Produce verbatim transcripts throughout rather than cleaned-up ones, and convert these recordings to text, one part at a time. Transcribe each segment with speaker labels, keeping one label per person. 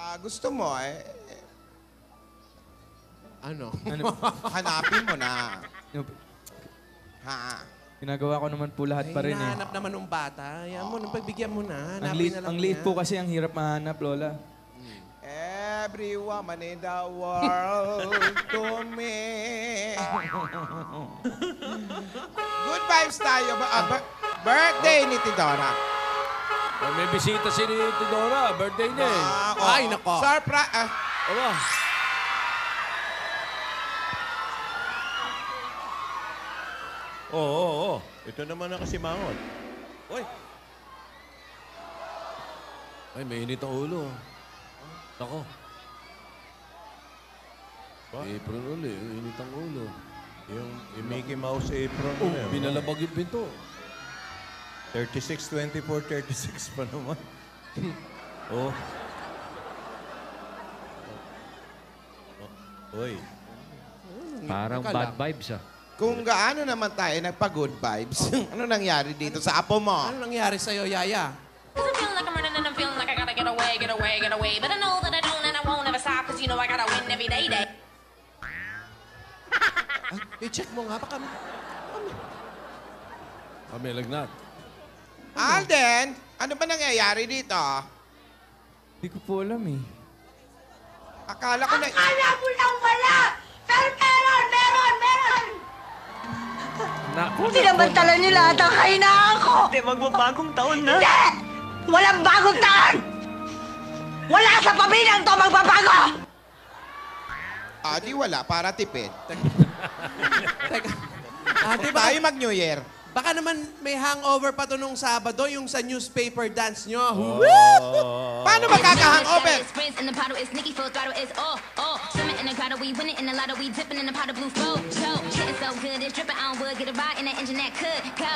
Speaker 1: Ah, gusto mo eh,
Speaker 2: Ano?
Speaker 1: hanapin mo na. Ha?
Speaker 3: Ginagawa ko naman po lahat
Speaker 2: Ay,
Speaker 3: pa rin eh.
Speaker 2: hinahanap naman ng bata. Yan mo, nang pagbigyan mo na.
Speaker 3: Ang
Speaker 2: Hanapin
Speaker 3: liit,
Speaker 2: na lang
Speaker 3: ang liit
Speaker 2: niya.
Speaker 3: po kasi ang hirap mahanap, Lola.
Speaker 1: Every woman in the world to me. Good vibes tayo. Ba- ah, ba- birthday ni Tidora.
Speaker 4: Oh, may bisita si Tidora. Birthday niya eh.
Speaker 1: Ah, oo.
Speaker 2: Ay, nako.
Speaker 1: Surprise. ah,
Speaker 4: Aba.
Speaker 5: Oo, oo, oo. Ito naman ang kasimangon.
Speaker 4: Uy. Ay, may init ang ulo. Nako.
Speaker 5: Ba?
Speaker 4: Apron uli. Init ang ulo.
Speaker 5: Yung, yung Mickey Mouse apron
Speaker 4: Oh,
Speaker 5: na yun.
Speaker 4: binalabag yung pinto.
Speaker 5: thirty-six, twenty-four, thirty-six pa naman. oh. oh. Uy.
Speaker 6: Parang
Speaker 2: Teka
Speaker 6: bad
Speaker 2: lang.
Speaker 6: vibes ah.
Speaker 1: Kung gaano naman tayo nagpa-good vibes, ano nangyari dito sa apo mo?
Speaker 2: Ano nangyari sa'yo, Yaya?
Speaker 7: I'm feeling like I'm running and I'm feeling like I gotta get away, get away, get away. But I know that I don't and I won't ever stop cause you know I gotta win every day, day.
Speaker 2: Ay, i-check mo nga. Baka...
Speaker 4: Ah, may lagnat.
Speaker 1: Alden, ano ba nangyayari dito?
Speaker 3: Hindi ko po alam eh.
Speaker 1: Akala ko na...
Speaker 8: Akala mo lang wala! Pero meron, meron, meron!
Speaker 4: Naku,
Speaker 8: Sinamantala niyo lahat ang kahinaan ko!
Speaker 9: Hindi, magbabagong taon na.
Speaker 8: Hindi! Walang bagong taon! Wala sa pamilyang to magbabago!
Speaker 1: Ah, di wala, para tipid.
Speaker 2: Teka. Ate, baka,
Speaker 1: Tayo mag-New Year.
Speaker 2: baka naman may hangover pa to nung Sabado, yung sa newspaper dance nyo.
Speaker 1: Paano magkaka-hangover?
Speaker 7: Sprints in the bottle is Nicky full throttle is oh oh. Swimming in the grotto, we winning in the lotto, we dipping in the pot of blue flow. So shitting so good, it's dripping on wood. Get a ride in that engine that could go.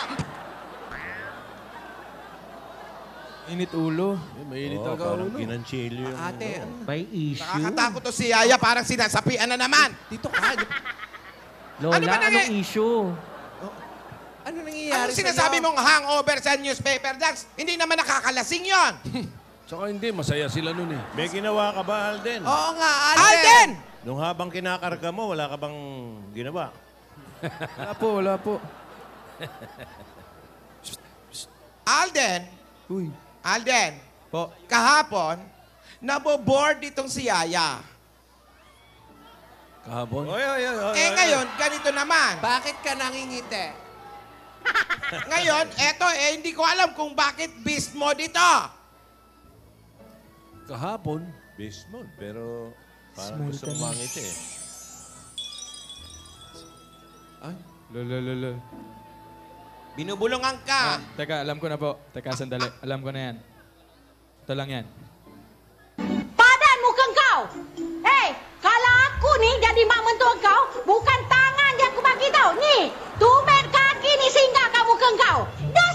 Speaker 3: Init ulo.
Speaker 4: eh, may init
Speaker 5: Oh,
Speaker 4: ang
Speaker 5: parang
Speaker 4: ulo.
Speaker 5: ginanchilyo yung...
Speaker 2: Ate, ano?
Speaker 6: May issue.
Speaker 1: Nakakatakot to si Yaya, parang sinasapian na naman.
Speaker 2: Dito ka.
Speaker 6: Lola,
Speaker 1: Ano ba nangy-
Speaker 6: anong issue?
Speaker 2: Ano nangyayari
Speaker 1: Ano sinasabi
Speaker 2: sa'yo?
Speaker 1: mong hangover sa newspaper dance? Hindi naman nakakalasing yon.
Speaker 4: Tsaka hindi, masaya sila nun eh.
Speaker 5: May ginawa ka ba, Alden?
Speaker 2: Oo nga, Alden!
Speaker 1: Alden!
Speaker 5: Nung habang kinakarga mo, wala ka bang ginawa?
Speaker 3: Wala po, wala po.
Speaker 1: Alden!
Speaker 3: Uy.
Speaker 1: Alden!
Speaker 3: Po.
Speaker 1: Kahapon, naboboard itong si Yaya.
Speaker 4: Kahapon.
Speaker 5: Oy, oy, oy, oy,
Speaker 1: Eh
Speaker 5: oy.
Speaker 1: ngayon, ganito naman.
Speaker 2: Bakit ka nangingiti?
Speaker 1: Ngayon, eto eh, hindi ko alam kung bakit beast mode ito.
Speaker 4: Kahapon.
Speaker 5: Beast mode, pero parang
Speaker 3: Smile
Speaker 5: gusto
Speaker 3: ka na.
Speaker 5: kumangit eh.
Speaker 2: Ay,
Speaker 3: Lolo, lolo.
Speaker 1: Binubulungan ka.
Speaker 3: Teka, alam ko na po. Teka, sandali. Alam ko na yan. Ito lang yan.
Speaker 8: Padan mukhang kau! Hei, kalau aku ni jadi mak mentua kau, bukan tangan yang aku bagi tau. Ni, tumit kaki ni singgah kat muka kau. Das!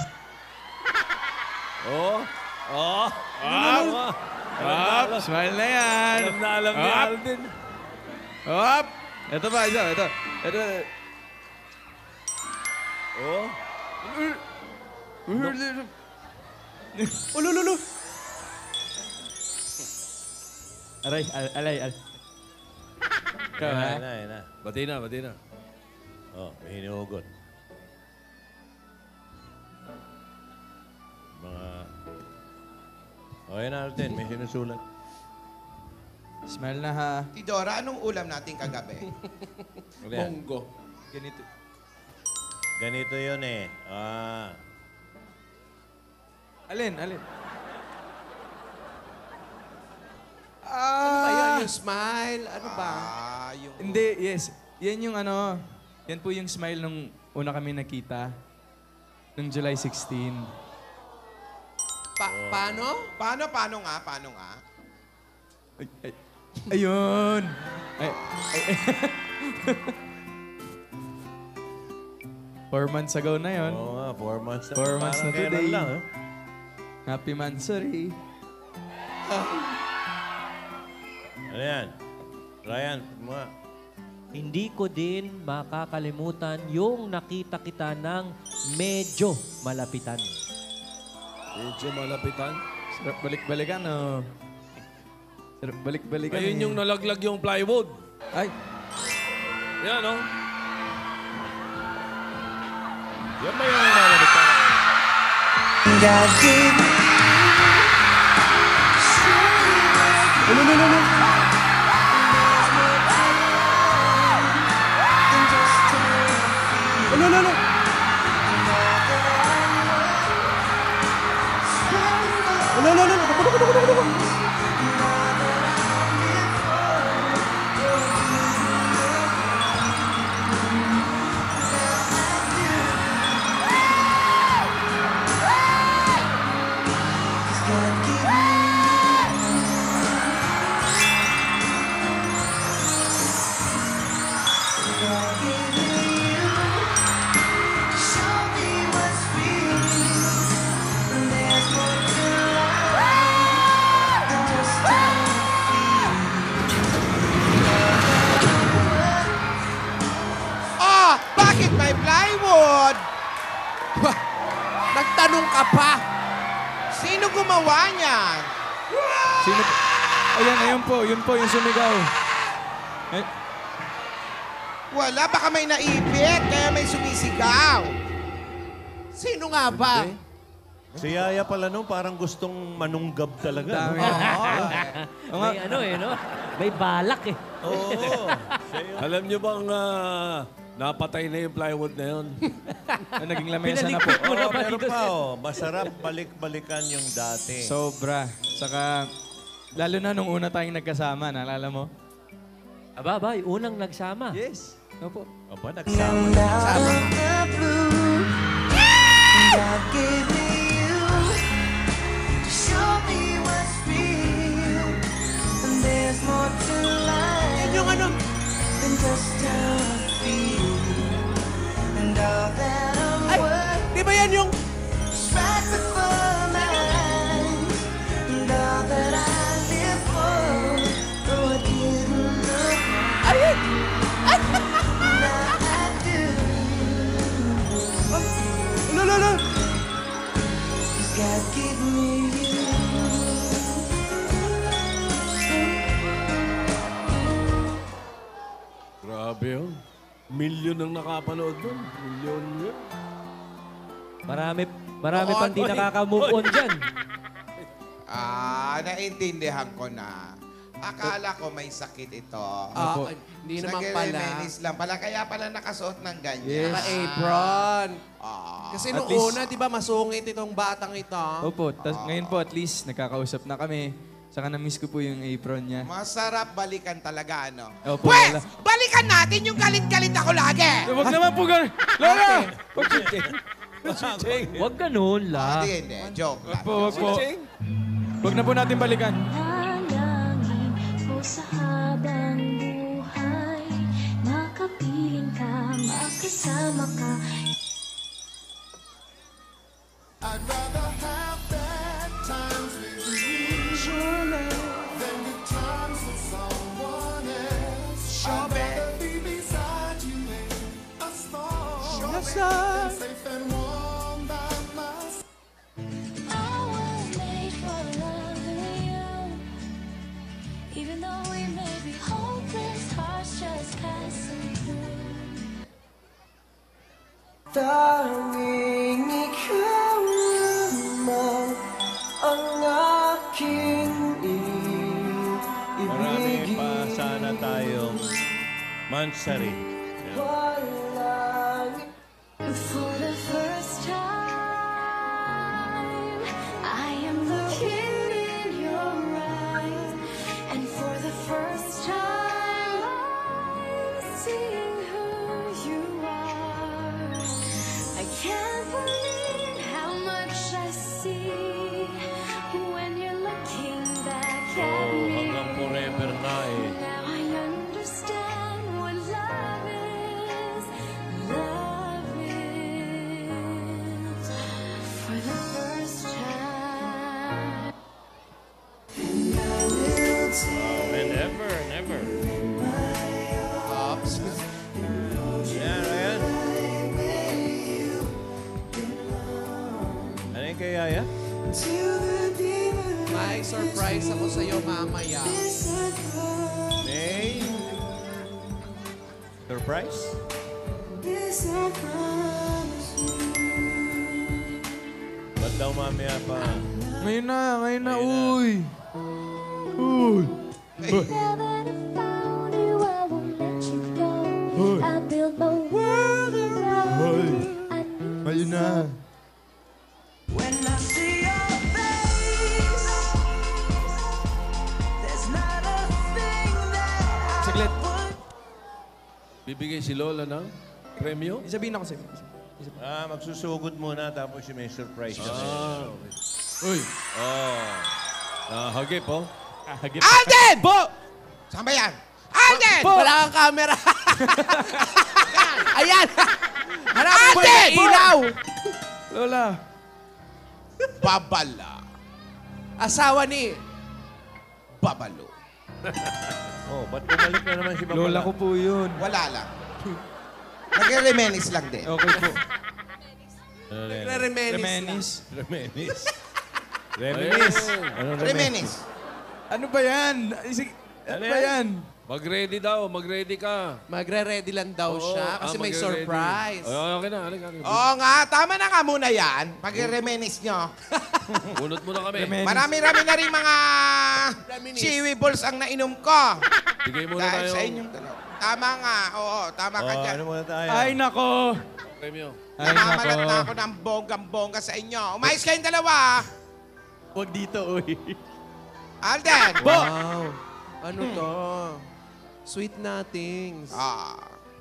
Speaker 4: Oh. Oh. Ah.
Speaker 3: Up! Smile na yan!
Speaker 4: Alam na alam ni
Speaker 3: Up!
Speaker 4: Alden.
Speaker 3: Up! Ito pa, isa. Ito. Ito.
Speaker 4: Oh.
Speaker 2: ulululu.
Speaker 3: Aray, al alay, al. Ikaw, ha?
Speaker 5: Ayan na, ayan na.
Speaker 4: Bati na, bati na.
Speaker 5: Oh, may hinuhugot. Mga... Oh, yan Alden, may sinusulat.
Speaker 3: Smile na, ha?
Speaker 1: Tidora, anong ulam natin kagabi?
Speaker 5: Ano yan?
Speaker 2: Monggo.
Speaker 3: Ganito.
Speaker 5: Ganito yun eh. Ah,
Speaker 3: Alin, alin?
Speaker 2: Ano ba yan?
Speaker 3: Ah!
Speaker 2: Yung smile? Ano ba?
Speaker 1: Ah, yung...
Speaker 3: Hindi, yes. Yan yung ano, yan po yung smile nung una kami nakita. Nung July sixteenth.
Speaker 2: Pa paano?
Speaker 1: Paano, paano nga, paano nga?
Speaker 3: Ay, ay, ayun! Ay, ay, ay. Four months ago na yon.
Speaker 5: oo nga, four months na.
Speaker 3: Four months
Speaker 5: Parang
Speaker 3: na
Speaker 5: kailan
Speaker 3: today.
Speaker 5: lang, eh.
Speaker 3: Happy Mansuri.
Speaker 5: Ano yan? Ryan, mga...
Speaker 6: Hindi ko din makakalimutan yung nakita kita ng medyo malapitan.
Speaker 4: Medyo malapitan.
Speaker 3: Sarap balik-balikan, no? Sir, balik-balikan.
Speaker 4: Ayun
Speaker 3: eh.
Speaker 4: yung nalaglag yung plywood.
Speaker 3: Ay,
Speaker 4: Yan, no?
Speaker 5: Yan ba yung malapit?
Speaker 2: Ano, no, no, no. Ano, no, no. Ano, no, no. Naku, naku, naku, naku, naku.
Speaker 1: Oh, bakit may plywood?
Speaker 2: Nagtanong ka pa.
Speaker 1: Sino gumawa niyan?
Speaker 3: sino? Ayan, ayun po. Yun po yung sumigaw. Eh,
Speaker 1: Wala, baka may naipit, kaya may sumisigaw.
Speaker 2: Sino nga ba?
Speaker 5: Si Yaya pala no, parang gustong manunggab talaga.
Speaker 3: dami.
Speaker 5: No?
Speaker 3: Oo nga.
Speaker 6: May ano eh, no? May balak eh.
Speaker 5: Oo. Siya yun.
Speaker 4: Alam niyo bang ah, napatay na yung plywood na yun?
Speaker 3: Ah, naging lamesa na po.
Speaker 6: Pinaligpit mo na
Speaker 5: Oo,
Speaker 6: ba
Speaker 5: meron
Speaker 6: dito?
Speaker 5: pa oh. Masarap balik-balikan yung dati.
Speaker 3: Sobra. Saka, lalo na nung una tayong nagkasama, naalala mo?
Speaker 6: Aba, ba, yung unang nagsama.
Speaker 3: Yes. Opo.
Speaker 5: Aba, nagsama na.
Speaker 2: Sama. Yan yung ano. Ay, di ba yan yung... Ay! No, no, no.
Speaker 4: Grabe yun. Milyon ang nakapanood doon. Milyon yun.
Speaker 6: Marami, marami
Speaker 2: Oo,
Speaker 6: pang di
Speaker 2: oy,
Speaker 6: nakaka-move on dyan.
Speaker 1: Ah, naintindihan ko na. Akala ko may sakit ito.
Speaker 2: Ah, hindi naman pala.
Speaker 1: Nagre-reminis lang pala. Kaya pala nakasuot ng ganyan.
Speaker 3: Yes.
Speaker 2: Naka-apron.
Speaker 1: Ah.
Speaker 2: Kasi
Speaker 3: At
Speaker 2: nung
Speaker 3: least-
Speaker 2: una, di ba, masungit itong batang ito.
Speaker 3: Opo. Tas, ngayon po, at least, nagkakausap na kami. Saka na-miss ko po yung apron niya.
Speaker 1: Masarap balikan talaga, ano?
Speaker 3: Opo,
Speaker 1: Pwes,
Speaker 3: Lola.
Speaker 1: balikan natin yung galit-galit ako lagi.
Speaker 3: Eh, Huwag naman po ganun. Lola! Huwag
Speaker 6: Huwag ganun,
Speaker 1: Ah,
Speaker 6: la.
Speaker 1: di, hindi. Joke lang.
Speaker 3: po, huwag po. Huwag na po natin balikan.
Speaker 10: Halangin mo sa habang buhay, makapiling ka, makasama ka. I was made for loving you, even though we may be hopeless, hearts just passing through.
Speaker 11: Tanging ikaw lamang ang aking
Speaker 5: Marami
Speaker 11: ibigin.
Speaker 5: pa sana tayong mansari.
Speaker 11: Walang
Speaker 10: For the first time, I am looking in your eyes, and for the first time, I'm seeing who you are. I can't believe how much I see when you're looking back at
Speaker 5: Oh,
Speaker 10: me.
Speaker 5: hanggang forever na eh.
Speaker 10: Now I understand what love is. Love is for the first time.
Speaker 5: Never, never.
Speaker 1: Ops.
Speaker 5: Yan, ayan. Ano yung kay Yaya?
Speaker 2: May surprise ako ko sa'yo mamaya.
Speaker 5: May surprise? Ba't daw mamaya pa?
Speaker 3: Ngayon na, ngayon na, uy. Uy.
Speaker 10: I build my world around you.
Speaker 3: Ngayon na.
Speaker 11: When I see your face, there's not a thing that
Speaker 3: Saglit.
Speaker 4: Bibigay si Lola ng premyo?
Speaker 3: Isabihin ako sa'yo.
Speaker 5: Ah, magsusugod muna tapos yung may surprise kami.
Speaker 4: Ah, okay.
Speaker 3: Uy.
Speaker 4: Oh. Nahagip, oh.
Speaker 3: Hagip.
Speaker 1: Alden! Po! Saan ba yan? Alden!
Speaker 2: Wala kang camera. Ayan! Hanapin mo
Speaker 1: Ate!
Speaker 2: yung ilaw!
Speaker 3: Lola.
Speaker 1: Babala.
Speaker 2: Asawa ni...
Speaker 1: Babalo.
Speaker 5: Oh, ba't bumalik na naman si Babala?
Speaker 3: Lola ko po yun.
Speaker 1: Wala lang. Nag-remenis lang din.
Speaker 3: Okay po.
Speaker 2: Nagre-remenis lang.
Speaker 3: Remenis.
Speaker 5: Reminis. Reminis. Ano
Speaker 1: Remenis.
Speaker 3: Ano ba yan? Isig, ano ba yan?
Speaker 4: Mag-ready daw, mag-ready ka.
Speaker 2: Magre-ready lang daw
Speaker 4: Oo,
Speaker 2: siya kasi
Speaker 4: ah,
Speaker 2: may
Speaker 4: magre-ready.
Speaker 2: surprise.
Speaker 4: Ay, okay na, halika. halika.
Speaker 1: Oo nga, tama na nga muna yan. Pag-remenis nyo.
Speaker 4: Bunot mo na kami.
Speaker 3: Remenis.
Speaker 1: Marami-rami na rin mga
Speaker 2: Reminis.
Speaker 1: chiwi balls ang nainom ko.
Speaker 4: Bigay muna
Speaker 1: Dahil
Speaker 4: tayo.
Speaker 1: sa inyong dalawa. Tama nga, oo, tama ka
Speaker 5: Oh,
Speaker 1: dyan.
Speaker 5: ano muna tayo?
Speaker 3: Ay, nako.
Speaker 4: Premyo.
Speaker 3: Ay,
Speaker 1: Namamalat
Speaker 3: nako.
Speaker 1: na ako ng bonggang-bongga sa inyo. Umayos kayong dalawa.
Speaker 3: Huwag dito, uy.
Speaker 1: Alden!
Speaker 2: Wow. Ano to? Sweet nothings.
Speaker 1: Ah.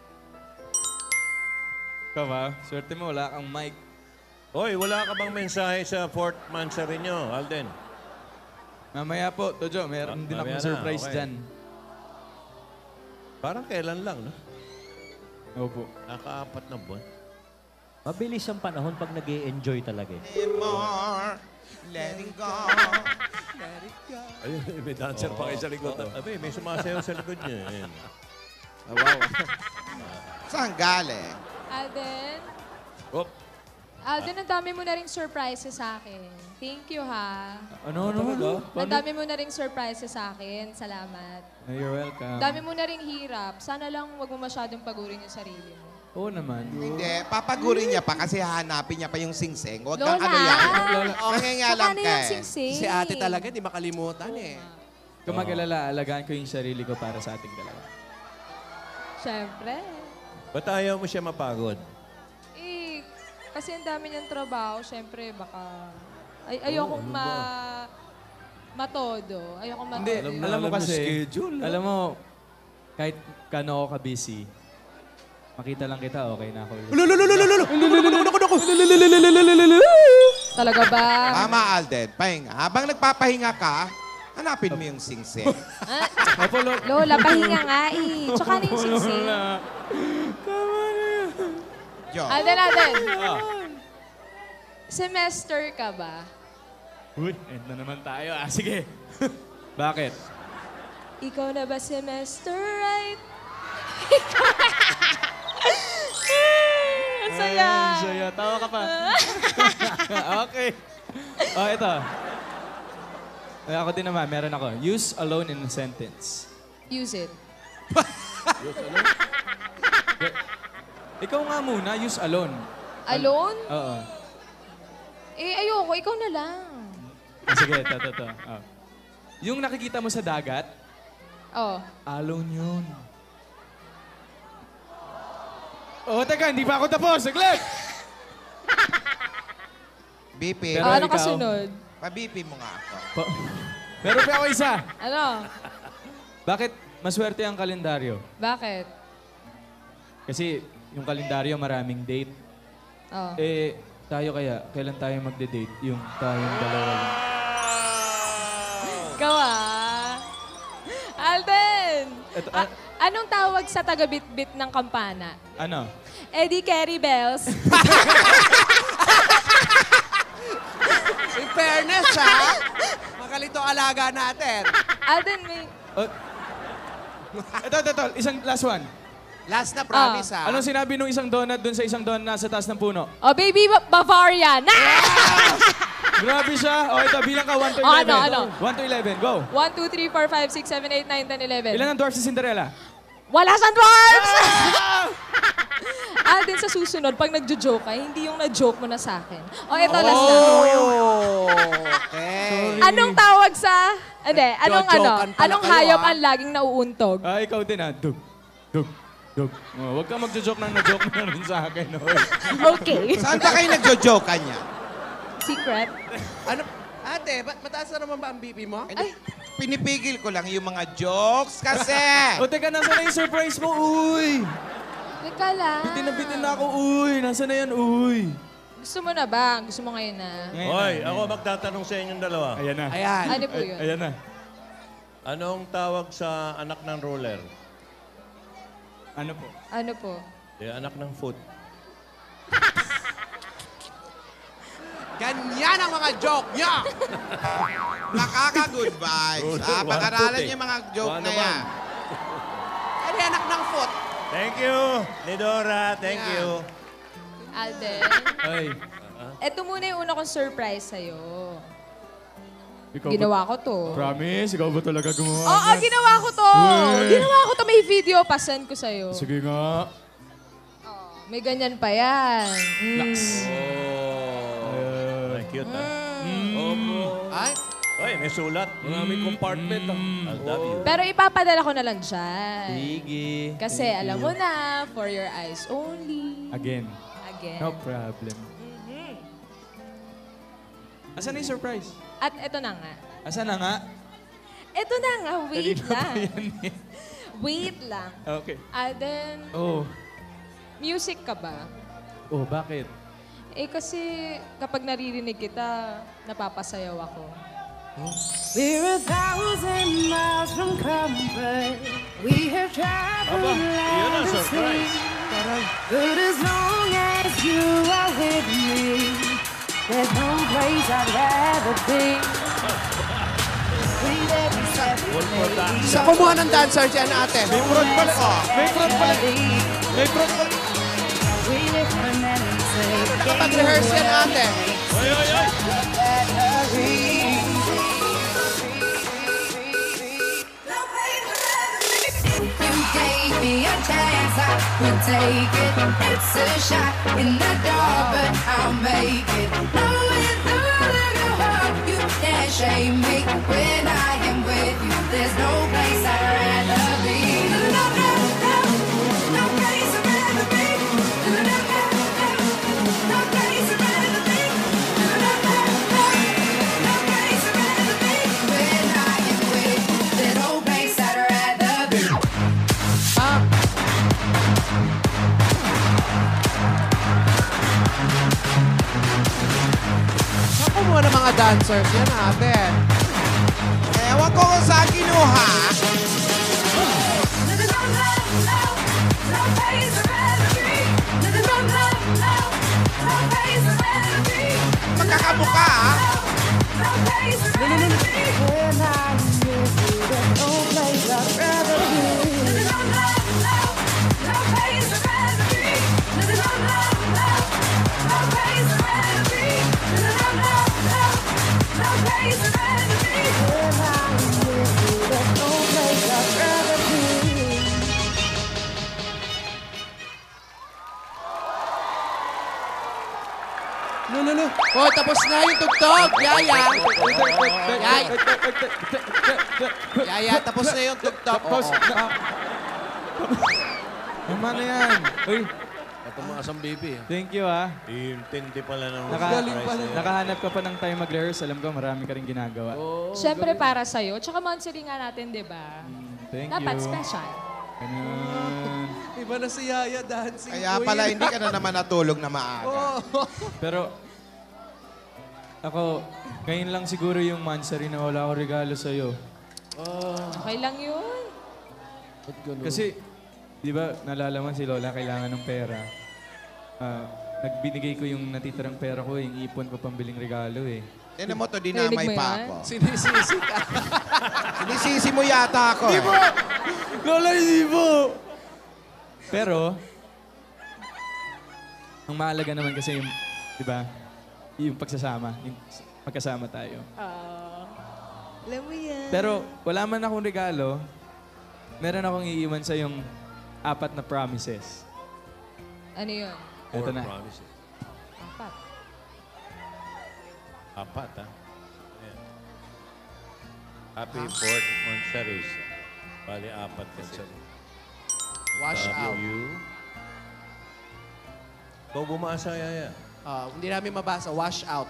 Speaker 3: Ikaw ba? Swerte mo, wala kang mic.
Speaker 5: Hoy, wala ka bang mensahe sa fourth mansari nyo, Alden?
Speaker 3: Mamaya po, Tojo, meron
Speaker 5: Ah,
Speaker 3: din
Speaker 5: mamaya
Speaker 3: akong
Speaker 5: na,
Speaker 3: surprise
Speaker 5: okay.
Speaker 3: dyan.
Speaker 5: Parang kailan lang, no?
Speaker 3: Opo.
Speaker 5: Nakaapat na buwan.
Speaker 6: Mabilis ang panahon pag nag enjoy talaga eh.
Speaker 1: More, letting go.
Speaker 4: Ayun, may dancer pa kayo sa likod.
Speaker 5: Oo. Abi, may sumasayaw sa likod niya. Ayan.
Speaker 3: Ah, wow.
Speaker 1: Saan galing?
Speaker 12: Alden?
Speaker 4: Op.
Speaker 12: Alden, ang dami mo na ring surprises sa akin. Thank you, ha?
Speaker 3: Ano, ano, ano?
Speaker 12: Ang dami mo na ring surprises sa akin. Salamat.
Speaker 3: No, you're welcome.
Speaker 12: Ang dami mo na ring hirap. Sana lang wag mo masyadong pagurin yung sarili mo.
Speaker 3: Oo naman.
Speaker 1: Hindi, papagurin niya pa kasi hahanapin niya pa yung singsing. Huwag kang
Speaker 12: Lola!
Speaker 1: ano yan.
Speaker 3: Lola.
Speaker 1: Nangingialam
Speaker 12: Saka na
Speaker 1: ka
Speaker 12: yung
Speaker 1: eh.
Speaker 12: sing-sing.
Speaker 2: Si ate talaga, di makalimutan eh.
Speaker 3: Kung mag-alala, alagaan ko yung sarili ko para sa ating dalawa.
Speaker 12: Siyempre.
Speaker 5: Ba't ayaw mo siya mapagod?
Speaker 12: Eh, kasi ang dami niyang trabaho. Siyempre, baka... Ay, ayokong ma... matodo. Ayokong matodo.
Speaker 3: Hindi,
Speaker 4: Alam
Speaker 3: alam,
Speaker 4: na
Speaker 3: mo
Speaker 4: alam yung
Speaker 3: kasi,
Speaker 4: schedule, ah.
Speaker 3: alam mo, kahit kano ako ka-busy, makita lang kita, okay na ako.
Speaker 12: Talaga ba?
Speaker 1: Tama, Alden. Pahinga. Habang nagpapahinga ka, hanapin mo yung singsing.
Speaker 12: Ah,
Speaker 3: Opo, Lola.
Speaker 12: Lola, pahinga nga eh. Tsaka na yung sing-sing.
Speaker 1: Joke.
Speaker 12: Alden, Alden. Semester ka ba?
Speaker 3: Uy, end na naman tayo. Ah, sige. Bakit?
Speaker 12: Ikaw na ba semester right? Ang saya.
Speaker 3: Ang saya. Tawa ka pa. Okay. Oh, ito. Ay, ako din naman, meron ako. Use alone in a sentence.
Speaker 12: Use it.
Speaker 3: Ikaw nga muna, use alone.
Speaker 12: Alone?
Speaker 3: Oo.
Speaker 12: Eh, ayoko. Ikaw na lang.
Speaker 3: Ah, sige, ito, ito, ito. Oh. Yung nakikita mo sa dagat,
Speaker 12: Oh.
Speaker 3: alone yun. Oh, teka, hindi pa ako tapos. Saglit!
Speaker 1: B P.
Speaker 3: Pero
Speaker 12: Ah, ano
Speaker 3: ikaw-
Speaker 12: kasunod?
Speaker 1: Pa-B P mo nga ako.
Speaker 3: Pa- Meron pa ako isa.
Speaker 12: Ano?
Speaker 3: Bakit maswerte ang kalendaryo?
Speaker 12: Bakit?
Speaker 3: Kasi yung kalendaryo maraming date.
Speaker 12: Oh.
Speaker 3: Eh, tayo kaya, kailan tayo magde-date? Yung tayong dalawa lang.
Speaker 12: Ikaw ah. Alden!
Speaker 3: Ito,
Speaker 12: A- anong tawag sa taga-bit-bit ng kampana?
Speaker 3: Ano?
Speaker 12: Eddie Carey Bells.
Speaker 2: In fairness, ha? Magalito alaga natin.
Speaker 12: Alden, may...
Speaker 3: Oh. Ito, ito, ito. Isang last one.
Speaker 2: Last na promise, ha?
Speaker 3: Anong sinabi nung isang donut dun sa isang donut nasa taas ng puno?
Speaker 12: Oh, baby Ba- Bavarian. Ah!
Speaker 3: Grabe siya. O, ito, bilang ka one to
Speaker 12: Oh,
Speaker 3: eleven.
Speaker 12: ano, ano?
Speaker 3: one to eleven, go.
Speaker 12: one, two, three, four, five, six, seven, eight, nine, ten, eleven.
Speaker 3: Ilan ang dwarfs si Cinderella?
Speaker 12: Wala siyang dwarfs! Ah, din sa susunod, pag nagjo-joke ka, hindi yung na-joke mo na sa akin. O, ito, last na.
Speaker 2: Okay.
Speaker 12: Anong tawag sa... Hindi, anong ano?
Speaker 2: Nagjo-jokean pala
Speaker 12: Anong
Speaker 2: kayo,
Speaker 12: hayop
Speaker 2: ah.
Speaker 12: ang laging nauuntog?
Speaker 3: Ah, ikaw din ah. Dug, dug, dug. Oh, huwag ka magjo-joke nang na-joke na rin sa akin. oy.
Speaker 12: Okay.
Speaker 1: Saan ba kayo nagjo-joke niya?
Speaker 12: Secret?
Speaker 2: Ano? Ate, ba't mataas na naman ba ang B P mo?
Speaker 1: Ay. Pinipigil ko lang yung mga jokes kasi.
Speaker 3: O, teka, nasa na yung surprise mo? Uy!
Speaker 12: Teka lang.
Speaker 3: Bitin na bitin na ako, uy. Nasa na yan, uy.
Speaker 12: Gusto mo na ba? Gusto mo ngayon na?
Speaker 3: Ngayon
Speaker 5: Hoy,
Speaker 3: na,
Speaker 5: ako magtatanong sa inyong dalawa.
Speaker 3: Ayan na.
Speaker 2: Ayan.
Speaker 12: Ano po yun?
Speaker 3: Ayan na.
Speaker 5: Anong tawag sa anak ng roller?
Speaker 3: Ano po?
Speaker 12: Ano po?
Speaker 5: Eh, anak ng foot.
Speaker 2: Ganyan ang mga joke niya.
Speaker 1: Nakaka-good vibes. Ah,
Speaker 5: One,
Speaker 1: pag-aralan
Speaker 5: two,
Speaker 1: niyo yung mga joke
Speaker 5: One
Speaker 1: na
Speaker 5: naman.
Speaker 1: yan.
Speaker 2: Ano yan, anak ng foot?
Speaker 5: Thank you, Nidora. Thank
Speaker 2: Yeah.
Speaker 5: you.
Speaker 12: Alden,
Speaker 3: Ay.
Speaker 12: eto muna yung una kong surprise sa'yo.
Speaker 3: Ikaw
Speaker 12: Ginawa ko to.
Speaker 3: Promise? Ikaw ba talaga gumawa?
Speaker 12: Oo,
Speaker 3: niyan?
Speaker 12: ginawa ko to.
Speaker 3: Uy.
Speaker 12: Ginawa ko to. May video. Pasend ko sa'yo.
Speaker 3: Sige nga.
Speaker 12: May ganyan pa yan. Mm.
Speaker 3: Naks.
Speaker 5: Oh. Ay, cute, ah. Opo.
Speaker 2: Ay,
Speaker 5: Ay, may sulat. Maraming compartment. ah. I love you.
Speaker 12: Pero ipapadala ko na lang dyan.
Speaker 3: Sige.
Speaker 12: Kasi
Speaker 3: Thank
Speaker 12: alam
Speaker 3: you.
Speaker 12: mo na, for your eyes only.
Speaker 3: Again.
Speaker 12: Again.
Speaker 3: No problem. Asan na yung surprise?
Speaker 12: At eto na nga.
Speaker 3: Asan na nga?
Speaker 12: Eto na nga. Wait
Speaker 3: Kanina pa
Speaker 12: lang.
Speaker 3: yan eh.
Speaker 12: Wait lang.
Speaker 3: Okay.
Speaker 12: Alden,
Speaker 3: Oh.
Speaker 12: music ka ba?
Speaker 3: Oh, bakit?
Speaker 12: Eh kasi kapag naririnig kita, napapasayaw ako.
Speaker 10: We're a thousand miles from comfort. We have traveled
Speaker 5: Yun ang
Speaker 10: land and
Speaker 5: surprise.
Speaker 10: sea. But as long as you are with me, there's no place I'd rather be. With every step we take,
Speaker 2: isa kumuha ng dancer dyan, ate.
Speaker 1: May front pala. Oh, may front pala. May front pala.
Speaker 10: we live for memories.
Speaker 2: Nakapag-rehearse yan, ate.
Speaker 5: Oy, oy, oy.
Speaker 10: You gave me a chance, I would take it. It's a shot in the dark, but I'll make it. No, with the of your heart, you can't shame me. When I am with you, there's no place I'd rather be. No, no, no, no, no place I'd rather be. No, no, no, no, no place I'd rather be. No, no, no, no, no place I'd rather be. When I am with you, there's no place I'd rather be.
Speaker 2: Saan kumuha ng mga dancers yan, ate?
Speaker 1: Ewan ko kung saan kinuha. Magkakabuka, ah.
Speaker 2: No, no, no. Oh, tapos na yung tugtog. Yaya. Yaya. Yaya, tapos na yung tugtog.
Speaker 3: Tapos
Speaker 2: Oo.
Speaker 3: na. Tama na yan. Uy,
Speaker 5: Matumaas ang baby. eh.
Speaker 3: thank you ah.
Speaker 5: Intindi pala ng
Speaker 3: Naka,
Speaker 5: surprise na yun.
Speaker 3: nakahanap ka pa ng time mag-rehearse. Alam ko, marami ka rin ginagawa.
Speaker 12: Siyempre para sa'yo. Tsaka monthly nga natin, di ba?
Speaker 3: Thank
Speaker 12: Dapat
Speaker 3: you.
Speaker 12: special.
Speaker 3: Ganun.
Speaker 2: Iba na si Yaya dancing.
Speaker 1: Kaya
Speaker 2: queen.
Speaker 1: pala hindi ka na naman natulog na maaga.
Speaker 2: Oh.
Speaker 3: Pero, ako, ngayon lang siguro yung monthsary na wala akong regalo sa'yo.
Speaker 12: Okay lang yun.
Speaker 3: Kasi, di ba, nalalaman si Lola kailangan ng pera. Ah, nagbinigay ko yung natitirang pera ko, yung ipon ko pambiling regalo eh.
Speaker 1: Tinan mo to,
Speaker 12: Narinig
Speaker 1: dinamay
Speaker 12: mo
Speaker 1: pa
Speaker 12: yan?
Speaker 1: ako.
Speaker 2: Sinisisi ka.
Speaker 1: Sinisisi mo yata ako. eh.
Speaker 3: Lola, hindi po! Pero, ang mahalaga naman kasi yung, di ba, yung pagsasama. Yung, magkasama tayo.
Speaker 12: Ah, alam mo yan.
Speaker 3: Pero wala man akong regalo, meron akong iiwan sa yung apat na promises.
Speaker 12: Ano yun?
Speaker 3: Ito na.
Speaker 5: Promises.
Speaker 12: Apat.
Speaker 5: Apat, ha? Ayan. Happy fourth monthsary. Bali, apat kasi.
Speaker 2: Wash
Speaker 5: Love
Speaker 2: out.
Speaker 5: you. Ikaw bumasa, Yaya.
Speaker 2: Ah, hindi namin mabasa. Wash out.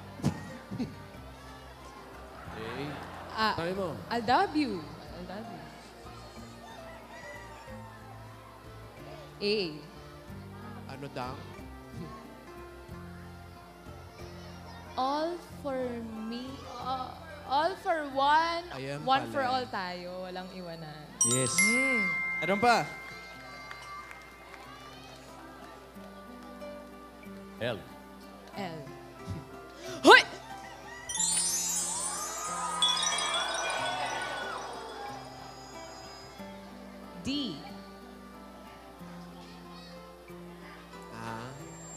Speaker 5: Okay.
Speaker 12: Ah,
Speaker 5: Tayo mo.
Speaker 12: I love you. I love you. A.
Speaker 2: Ano daw?
Speaker 12: All for me. uh, all for one.
Speaker 2: Ayan
Speaker 12: one
Speaker 2: pala.
Speaker 12: for all tayo. Walang iwanan.
Speaker 3: Yes.
Speaker 12: Mm.
Speaker 3: Meron pa?
Speaker 5: L.
Speaker 12: L. Hoy! D.
Speaker 2: Ah.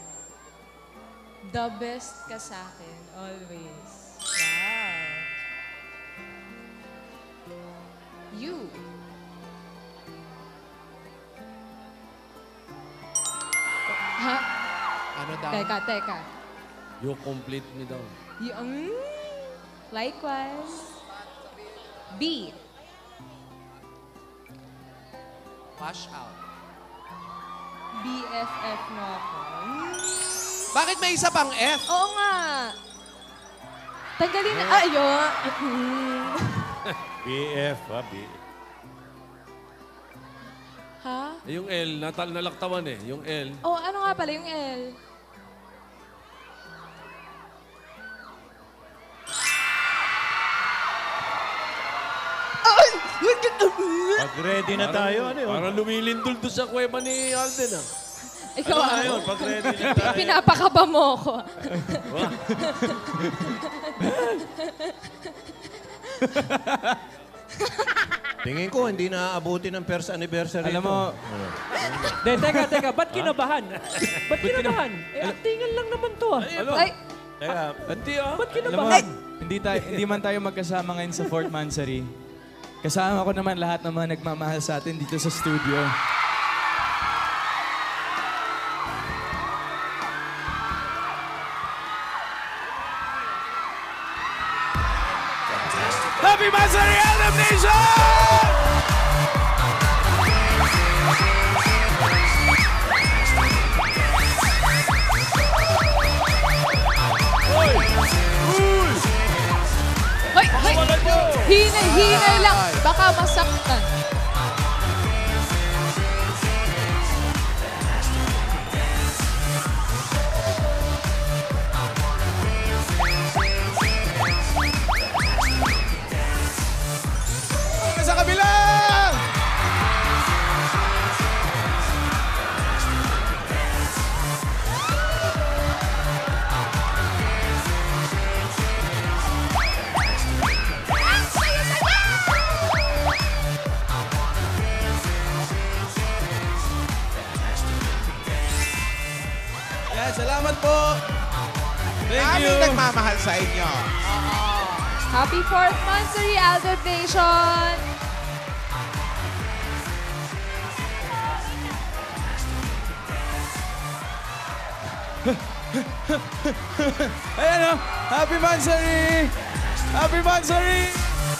Speaker 12: The best ka sa akin, always. Wow. You. Ha?
Speaker 2: Ano daw?
Speaker 12: Teka, teka.
Speaker 4: You complete me daw.
Speaker 12: You, mm, likewise. B.
Speaker 2: Wash out.
Speaker 12: B F F mo ako. Mm.
Speaker 2: Bakit may isa pang F?
Speaker 12: Oo nga. Tanggalin na. Ayun.
Speaker 5: B F, ha? B.
Speaker 12: Ha?
Speaker 4: Eh, yung L, natal nalaktawan eh. Yung L.
Speaker 12: Oh, ano nga pala yung L?
Speaker 5: Pag ready na tayo, ano yun?
Speaker 4: Parang lumilindol doon sa kuweba ni Alden, ah.
Speaker 12: Ikaw
Speaker 5: Ano
Speaker 12: ah.
Speaker 5: na yun? Pag ready na tayo.
Speaker 12: Pinapakaba mo ako.
Speaker 5: Tingin ko, hindi na aabuti ng first anniversary.
Speaker 3: Alam
Speaker 5: ito.
Speaker 3: mo,
Speaker 5: Ano?
Speaker 6: De, teka, teka, ba't kinabahan? Ba't kinabahan? Eh, actingan lang naman to ah.
Speaker 12: Ay,
Speaker 5: Teka,
Speaker 4: Anti, ah.
Speaker 6: Ba't
Speaker 3: alam mo,
Speaker 6: kinabahan?
Speaker 3: hindi, tayo, hindi man tayo magkasama ngayon sa fourth Mansari. Kasama ko naman lahat ng mga nagmamahal sa atin dito sa studio. Happy Mansari Anthem Nation!
Speaker 12: hoy, hoy. Hinay, hinay lang. Baka masaktan.
Speaker 3: Sa kabila! Yan, salamat po. Thank
Speaker 1: Kami
Speaker 3: you.
Speaker 1: nagmamahal sa inyo.
Speaker 12: Happy fourth Mansari Aldon Nation!
Speaker 3: Ayan o, Happy Mansari! Happy Mansari!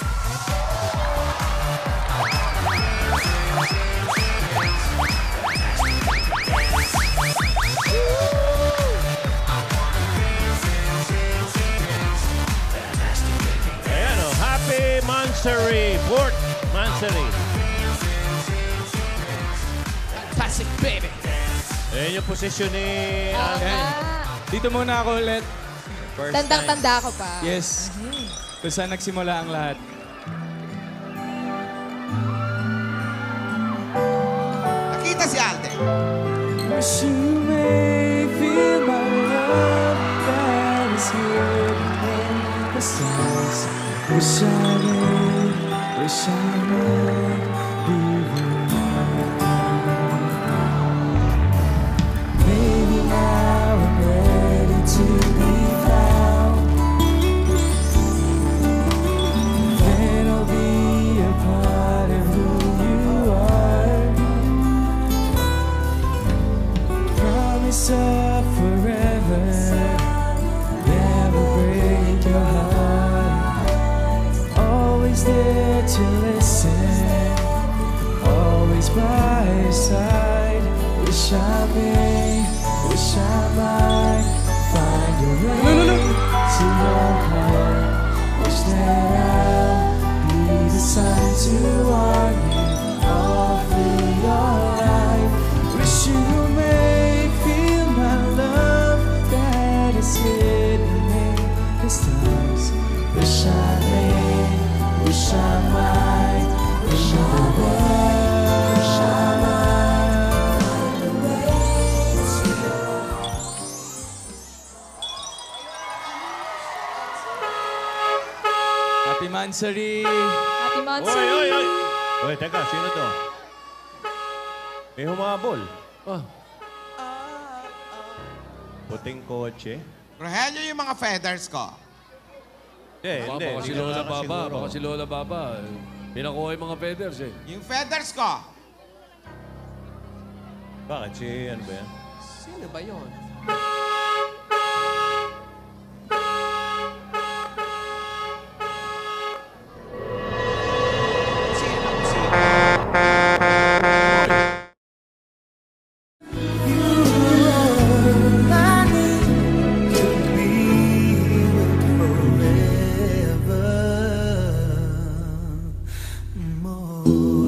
Speaker 5: ayan o. Happy Mansari. Fourth Mansari.
Speaker 2: Fantastic, baby.
Speaker 5: Ayan yung posisyon ni...
Speaker 3: Ayan. Dito muna ako ulit.
Speaker 5: First
Speaker 12: Tandang-tanda ko pa.
Speaker 3: Yes. Kung saan nagsimula ang lahat.
Speaker 1: Nakita si Alden.
Speaker 3: Wish you may feel my love that is hidden in the stars. Wish I may, wish I may be the one. Maybe now I'm ready to be found.
Speaker 13: here to listen, always by your side. Wish I may, wish I might find a way to your heart. Wish that I'll be the sun to warm you all through your life. Wish you may feel my love that is hidden in the stars. Wish I may, wish I might, wish I would, wish I might find a way to your.
Speaker 3: Happy Mansari!
Speaker 12: Happy Monster.
Speaker 5: Oy, oy, oy! Oy, teka, sino to? May humabol.
Speaker 4: Ah.
Speaker 5: Puting kotse.
Speaker 1: Rogelio, yung mga feathers ko.
Speaker 5: Hindi,
Speaker 4: Baka,
Speaker 5: hindi.
Speaker 4: baka si
Speaker 5: hindi
Speaker 4: Lola
Speaker 5: na
Speaker 4: Baba,
Speaker 5: siguro.
Speaker 4: baka si Lola Baba. Pinakuha yung mga feathers eh.
Speaker 1: Yung feathers ko.
Speaker 5: Bakit? Si ano ba yan?
Speaker 2: Sino ba yun?
Speaker 13: More.